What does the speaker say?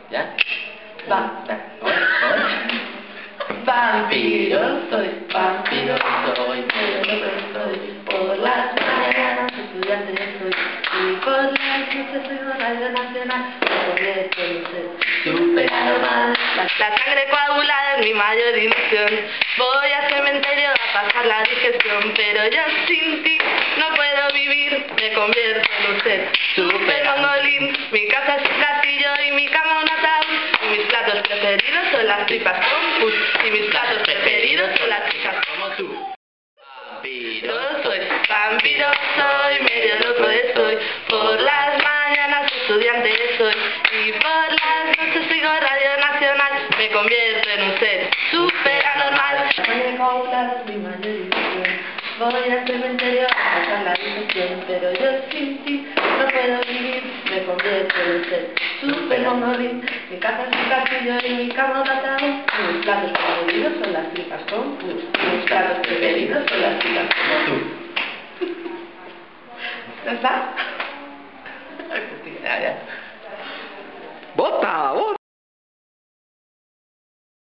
¿Ya? Vampiro soy, pero no soy. Por las mañanas estudiante soy, y por las noches soy Radio Nacional. Me convierto en un ser súper anormal. La sangre coagulada es mi mayor ilusión. Voy al cementerio a pasar la digestión, pero yo sin ti no puedo vivir. Me convierto en un ser súper mongolín. Mi casa es un castillo y mi cama un ataúd. Y mis platos preferidos son las tripas con pus. Y mis platos preferidos son las chicas como tú. Vampiro soy, medio loco estoy. Por las mañanas estudiante soy, y por las noches sigo Radio Nacional. Me convierto en un ser súper anormal. La sangre coagulada es mi mayor ilusión. Voy al cementerio a pasar la digestión, pero yo sin ti no puedo vivir. Me convierto en un ser súper mongolín. Mi casa es un castillo y mi cama un ataúd. Mis platos preferidos son las tripas con pus. Mis platos preferidos son las tripas como tú. ¿Ya está? Ya.